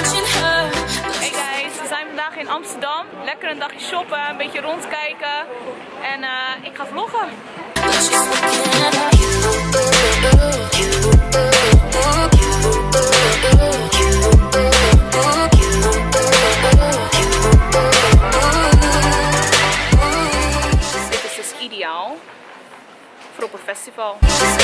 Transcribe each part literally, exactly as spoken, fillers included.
Hey guys, we zijn vandaag in Amsterdam. Lekker een dagje shoppen, een beetje rondkijken. En uh, ik ga vloggen. Dit is dus ideaal voor op een festival.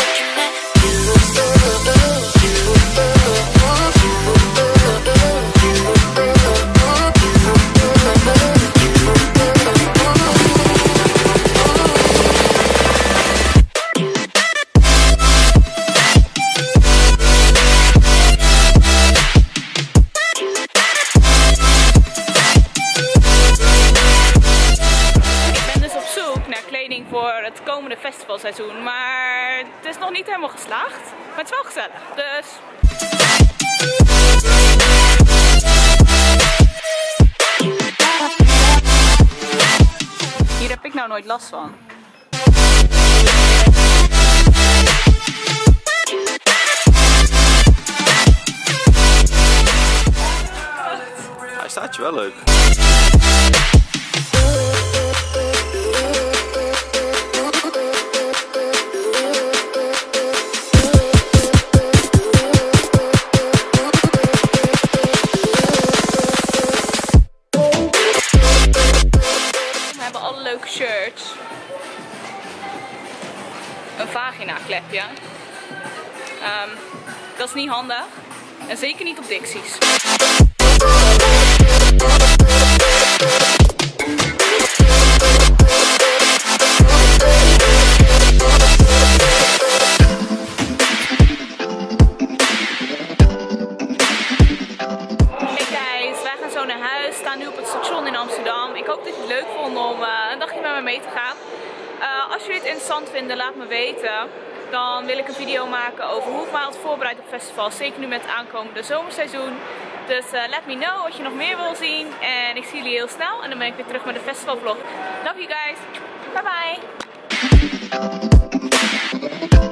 Voor het komende festivalseizoen, maar het is nog niet helemaal geslaagd, maar het is wel gezellig, dus... Hier heb ik nou nooit last van. Hij staat je wel leuk. Leuke shirts. Een vagina klepje. Um, dat is niet handig. En zeker niet op Dixies. We staan nu op het station in Amsterdam. Ik hoop dat je het leuk vond om uh, een dagje met me mee te gaan. Uh, als jullie het interessant vinden, laat me weten. Dan wil ik een video maken over hoe ik me had voorbereid op festivals. Zeker nu met het aankomende zomerseizoen. Dus uh, let me know wat je nog meer wil zien. En ik zie jullie heel snel. En dan ben ik weer terug met de festivalvlog. Love you guys. Bye bye.